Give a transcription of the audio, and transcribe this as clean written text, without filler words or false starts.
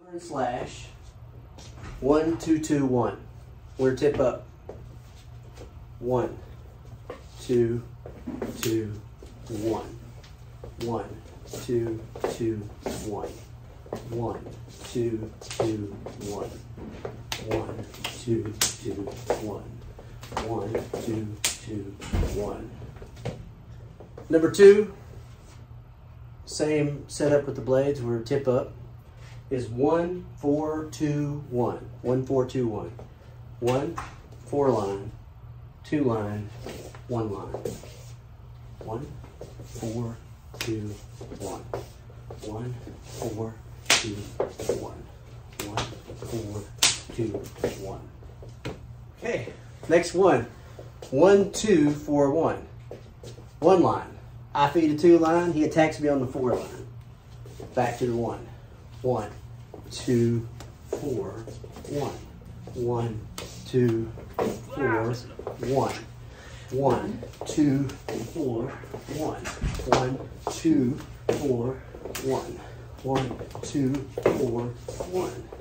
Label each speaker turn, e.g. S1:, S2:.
S1: and slash. 1, 2, 2, 1. We're tip up. 1, 2, 2, 1. 1, 2, 2, 1. 1, 2, 2, 1. 1, 2, 2, 1. 1, 2, 2, 1. Number 2, same setup with the blades. We're tip up. Is 1, 4, 2, 1. 1, 4, 2, 1. 1, 4 line, 2 line, 1 line. 1, 4, 2, 1. 1, 4, 2, 1. 1, 4, 2, 1. Okay, next one. 1, 2, 4, 1. 1 line. I feed a 2 line, he attacks me on the 4 line. Back to the 1. 1, 2, 4, 1. 1, 2, 4, 1. 1, 2, 4, 1. 1, 2, 4, 1. 1, 2, 4, 1.